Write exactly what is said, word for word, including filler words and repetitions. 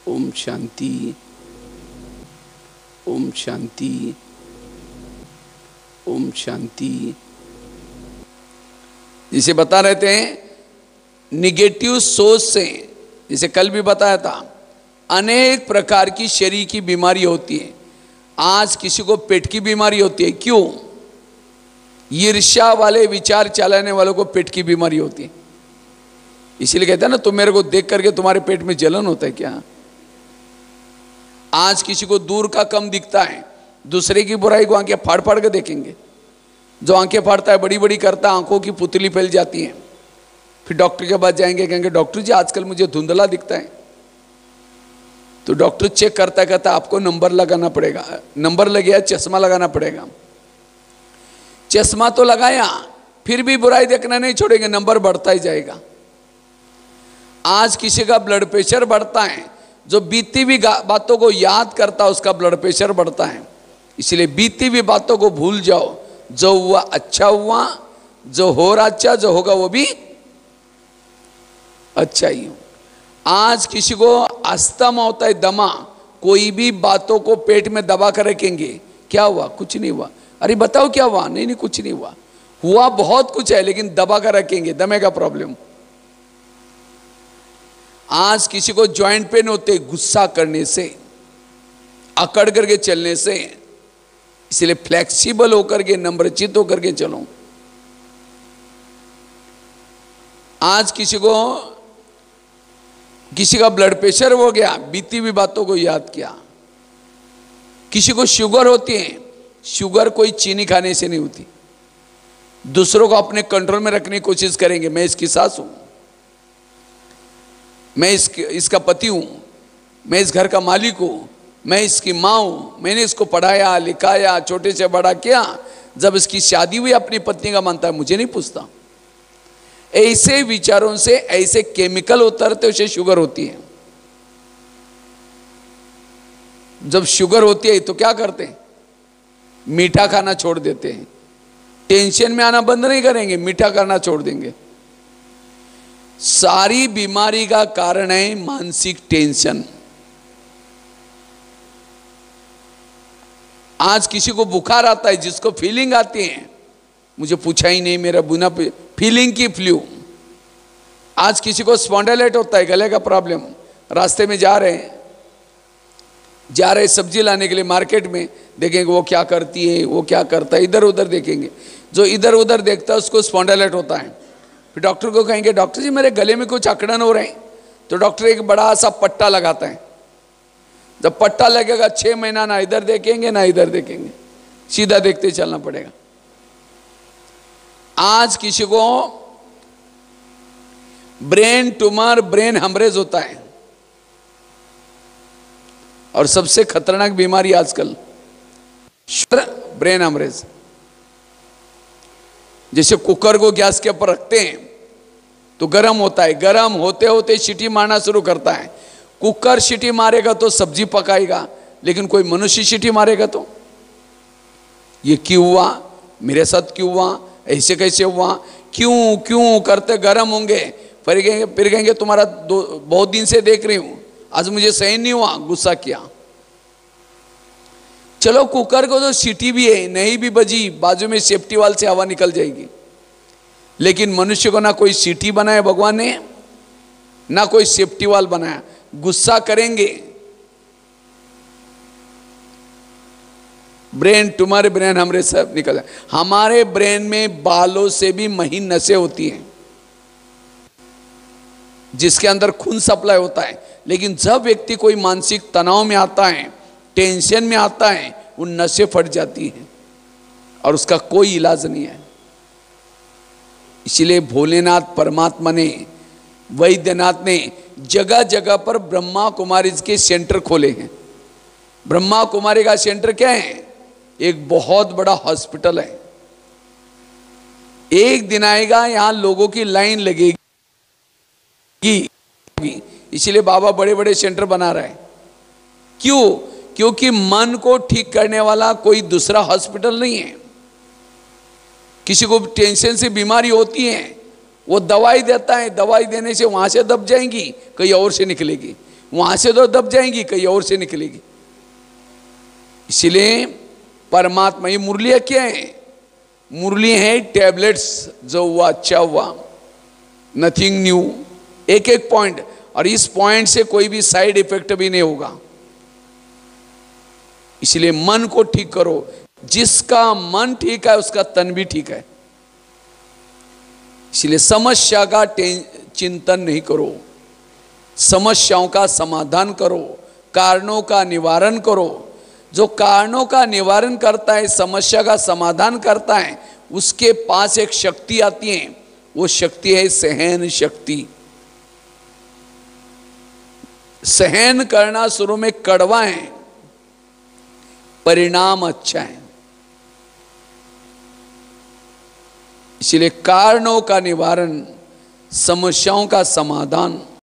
ओम शांति, ओम शांति, ओम शांति। जिसे बता रहे थे निगेटिव सोच से, जिसे कल भी बताया था, अनेक प्रकार की शरीर की बीमारी होती है। आज किसी को पेट की बीमारी होती है, क्यों? ईर्ष्या वाले विचार चलाने वालों को पेट की बीमारी होती है। इसीलिए कहते हैं ना, तुम मेरे को देख करके तुम्हारे पेट में जलन होता है क्या? आज किसी को दूर का कम दिखता है, दूसरे की बुराई को आंखें फाड़ फाड़ के देखेंगे। जो आंखें फाड़ता है, बड़ी बड़ी करता है, आंखों की पुतली फैल जाती है। फिर डॉक्टर के पास जाएंगे, कहेंगे डॉक्टर जी आजकल मुझे धुंधला दिखता है। तो डॉक्टर चेक करता कहता आपको नंबर लगाना पड़ेगा। नंबर लग गया, चश्मा लगाना पड़ेगा। चश्मा तो लगाया, फिर भी बुराई देखना नहीं छोड़ेंगे, नंबर बढ़ता ही जाएगा। आज किसी का ब्लड प्रेशर बढ़ता है, जो बीती हुई बातों को याद करता है उसका ब्लड प्रेशर बढ़ता है। इसलिए बीती हुई बातों को भूल जाओ। जो हुआ अच्छा हुआ, जो हो रहा अच्छा, जो होगा वो भी अच्छा ही हो। आज किसी को अस्थमा होता है, दमा, कोई भी बातों को पेट में दबा कर रखेंगे, क्या हुआ? कुछ नहीं हुआ। अरे बताओ क्या हुआ? नहीं नहीं कुछ नहीं हुआ। हुआ बहुत कुछ है, लेकिन दबा कर रखेंगे, दमे का प्रॉब्लम। आज किसी को जॉइंट पेन होते गुस्सा करने से, अकड़ करके चलने से। इसलिए फ्लेक्सिबल होकर के, नम्रचित होकर के चलो। आज किसी को किसी का ब्लड प्रेशर हो गया, बीती हुई बातों को याद किया। किसी को शुगर होती है, शुगर कोई चीनी खाने से नहीं होती। दूसरों को अपने कंट्रोल में रखने की कोशिश करेंगे। मैं इसकी सास हूं, मैं इस, इसका पति हूं, मैं इस घर का मालिक हूं, मैं इसकी माँ हूं, मैंने इसको पढ़ाया लिखाया, छोटे से बड़ा किया। जब इसकी शादी हुई अपनी पत्नी का मानता है, मुझे नहीं पूछता। ऐसे विचारों से ऐसे केमिकल उतरते, उसे शुगर होती है। जब शुगर होती है तो क्या करते हैं? मीठा खाना छोड़ देते हैं। टेंशन में आना बंद नहीं करेंगे, मीठा करना छोड़ देंगे। सारी बीमारी का कारण है मानसिक टेंशन। आज किसी को बुखार आता है, जिसको फीलिंग आती है, मुझे पूछा ही नहीं, मेरा बुना फीलिंग की फ्लू। आज किसी को स्पॉन्डिलाइटिस होता है, गले का प्रॉब्लम। रास्ते में जा रहे हैं जा रहे सब्जी लाने के लिए मार्केट में, देखेंगे वो क्या करती है, वो क्या करता है, इधर उधर देखेंगे। जो इधर उधर देखता है उसको स्पॉन्डिलाइटिस होता है। फिर डॉक्टर को कहेंगे डॉक्टर जी मेरे गले में कुछ अकड़न हो रहे हैं। तो डॉक्टर एक बड़ा सा पट्टा लगाता है। जब पट्टा लगेगा, छह महीना ना इधर देखेंगे ना इधर देखेंगे, सीधा देखते चलना पड़ेगा। आज किसी को ब्रेन ट्यूमर, ब्रेन हेमरेज होता है। और सबसे खतरनाक बीमारी आजकल ब्रेन हेमरेज। जैसे कुकर को गैस के ऊपर रखते हैं तो गर्म होता है, गर्म होते होते सीटी मारना शुरू करता है। कुकर सीटी मारेगा तो सब्जी पकाएगा, लेकिन कोई मनुष्य सीटी मारेगा तो ये क्यों हुआ, मेरे साथ क्यों हुआ, ऐसे कैसे हुआ, क्यों क्यों करते गर्म होंगे। फिर कहेंगे फिर कहेंगे तुम्हारा दो बहुत दिन से देख रही हूं, आज मुझे सहन नहीं हुआ, गुस्सा किया। चलो कुकर को तो सीटी भी है, नहीं भी बजी, बाजू में सेफ्टी वाल से हवा निकल जाएगी। लेकिन मनुष्य को ना कोई सीटी बनाया भगवान ने, ना कोई सेफ्टी वाल बनाया। गुस्सा करेंगे, ब्रेन ट्यूमर, ब्रेन हेमरेज सब निकल जाए। हमारे ब्रेन में बालों से भी महीन नसें होती हैं, जिसके अंदर खून सप्लाई होता है। लेकिन जब व्यक्ति कोई मानसिक तनाव में आता है, टेंशन में आता है, वो नसें फट जाती हैं और उसका कोई इलाज नहीं है। इसलिए भोलेनाथ परमात्मा ने, वैद्यनाथ ने जगह जगह पर ब्रह्मा कुमारी के सेंटर खोले हैं। ब्रह्मा कुमारी का सेंटर क्या है? एक बहुत बड़ा हॉस्पिटल है। एक दिन आएगा यहां लोगों की लाइन लगेगी। इसलिए बाबा बड़े बड़े सेंटर बना रहा है। क्यों? क्योंकि मन को ठीक करने वाला कोई दूसरा हॉस्पिटल नहीं है। किसी को टेंशन से बीमारी होती है, वो दवाई देता है, दवाई देने से वहां से दब जाएंगी, कहीं और से निकलेगी। वहां से तो दब जाएंगी, कहीं और से निकलेगी। इसलिए परमात्मा, ये मुरलियां क्या है? मुरली है टैबलेट्स, जो हुआ अच्छा हुआ, नथिंग न्यू, एक एक पॉइंट, और इस पॉइंट से कोई भी साइड इफेक्ट भी नहीं होगा। इसलिए मन को ठीक करो, जिसका मन ठीक है उसका तन भी ठीक है। इसलिए समस्या का चिंतन नहीं करो, समस्याओं का समाधान करो, कारणों का निवारण करो। जो कारणों का निवारण करता है, समस्या का समाधान करता है, उसके पास एक शक्ति आती है, वो शक्ति है सहन शक्ति। सहन करना शुरू में कड़वा है, परिणाम अच्छा है। इसलिए कारणों का निवारण, समस्याओं का समाधान